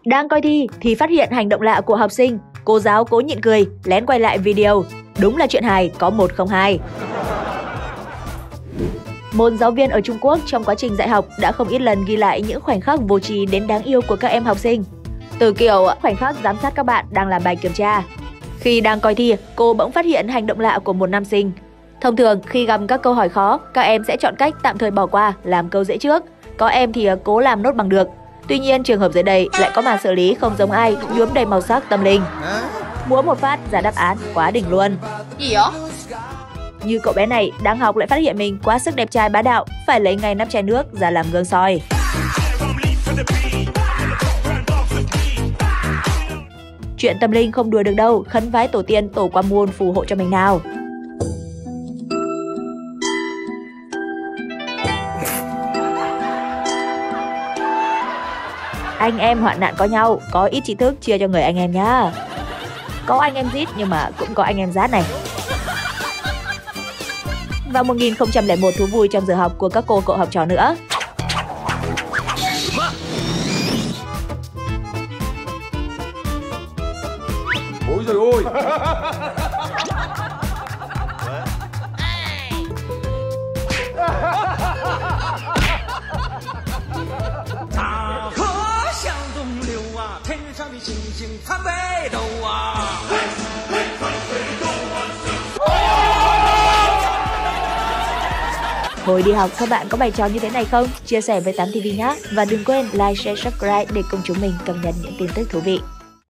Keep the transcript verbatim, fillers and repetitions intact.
Đang coi thi thì phát hiện hành động lạ của học sinh, cô giáo cố nhịn cười, lén quay lại video. Đúng là chuyện hài có một không hai. Một giáo viên ở Trung Quốc trong quá trình dạy học đã không ít lần ghi lại những khoảnh khắc vô tri đến đáng yêu của các em học sinh. Từ kiểu khoảnh khắc giám sát các bạn đang làm bài kiểm tra. Khi đang coi thi, cô bỗng phát hiện hành động lạ của một nam sinh. Thông thường, khi gặp các câu hỏi khó, các em sẽ chọn cách tạm thời bỏ qua, làm câu dễ trước. Có em thì cố làm nốt bằng được. Tuy nhiên, trường hợp dưới đây lại có màn xử lý không giống ai, nhuốm đầy màu sắc tâm linh. Múa một phát ra đáp án quá đỉnh luôn. Gì vậy? Như cậu bé này đang học lại phát hiện mình quá sức đẹp trai bá đạo, phải lấy ngay nắp chai nước ra làm gương soi. Chuyện tâm linh không đùa được đâu, khấn vái tổ tiên tổ qua muôn phù hộ cho mình nào. Anh em hoạn nạn có nhau, có ít tri thức chia cho người anh em nhá. Có anh em rít nhưng mà cũng có anh em rát này. Và một nghìn không trăm lẻ một thú vui trong giờ học của các cô cậu học trò nữa. Ôi giời ơi. Hồi đi học các bạn có bài trò như thế này không? Chia sẻ với tám ti vi nhé. Và đừng quên like, share, subscribe để cùng chúng mình cập nhật những tin tức thú vị.